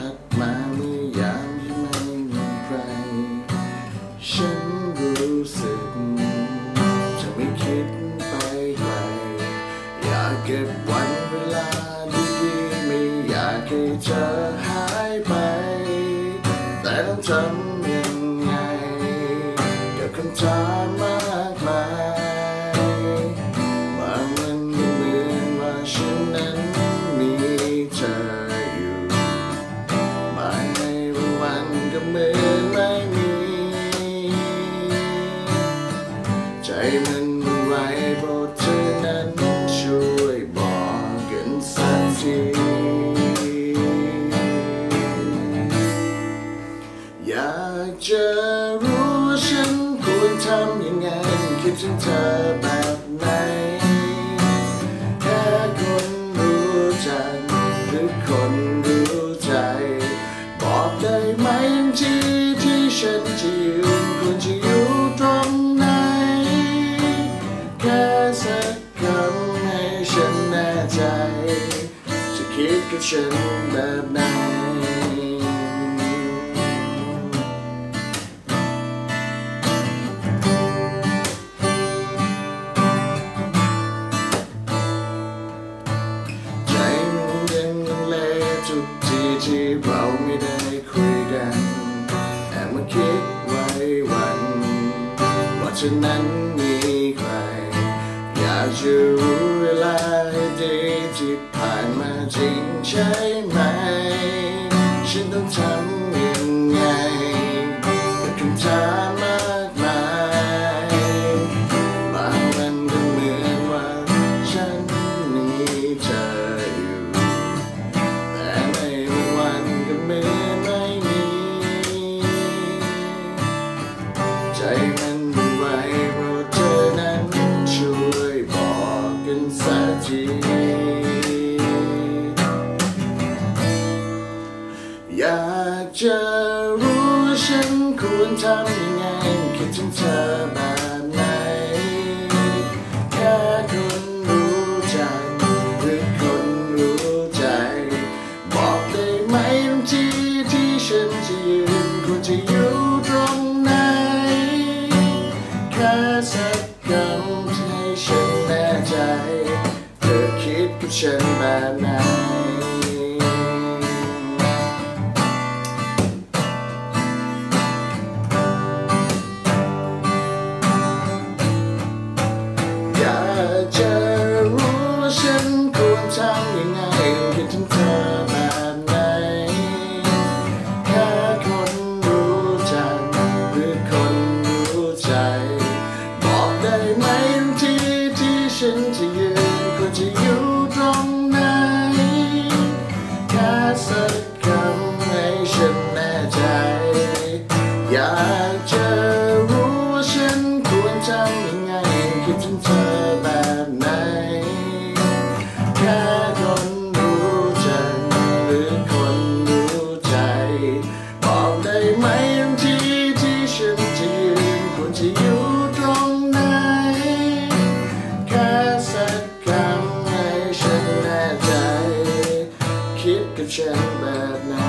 พัดมาเมื่อยามที่ไม่มีใครฉันรู้สึกจะไม่คิดไปไกลอยากเก็บวันเวลาดีๆไม่อยากให้เธอหายไปแต่ต้องทำยังไงกับคำถามมากมายบางวันก็เหมือนว่าฉันนั้นมีเธออยู่บางในบางวันก็เหมือนไม่มีใจมันวุ่นวายโปรดเธอนั้นช่วยบอกกันสักทีอยากจะรู้ว่าฉันควรทำยังไงคิดถึงเธอแบบไหนแค่คนรู้จักหรือคนรู้ใจบอกได้ไหมที่ฉันจะยืนควรจะอยู่ตรงไหนแค่สักคำให้ฉันแน่ใจจะคิดกับฉันแบบไหนทุกทีที่เราไม่ได้คุยกันแอบมาคิดไว้วันว่าเธอนั้นมีใครอยากจะรู้เวลาให้ดีที่ผ่านมาจริงใช่ไหมฉันต้องทำยังไงกับคำถามมากมายบางวันก็เหมือนว่าฉันมีเธอใจมันวุ่นวายเพราะเธอนั้นช่วยบอกกันสักทีอยากจะรู้ว่าฉันควรทำยังไงคิดถึงเธอแบบไหนแค่คนรู้จักหรือคนรู้ใจบอกได้ไหมที่ฉันจะยืนควรจะอยู่ตรงไหนแค่สักคำให้ฉันแน่ใจเธอคิดกับฉันแบบไหนอยากจะรู้ว่าฉันควรทำยังไงคิดถึงเธอแบบไหนแค่คนรู้จักหรือคนรู้ใจบอกได้ไหมที่ฉันจะยืนควรจะอยู่ตรงไหนแค่สักคำให้ฉันแน่ใจอยากจะรู้ว่าฉันควรทำยังไงคิดถึงเธอแบบไหนแค่คนรู้จักหรือคนรู้ใจบอกได้ไหมที่ฉันจะยืนควรจะอยู่ตรงไหนแค่สักคำให้ฉันแน่ใจคิดกับฉันแบบไหน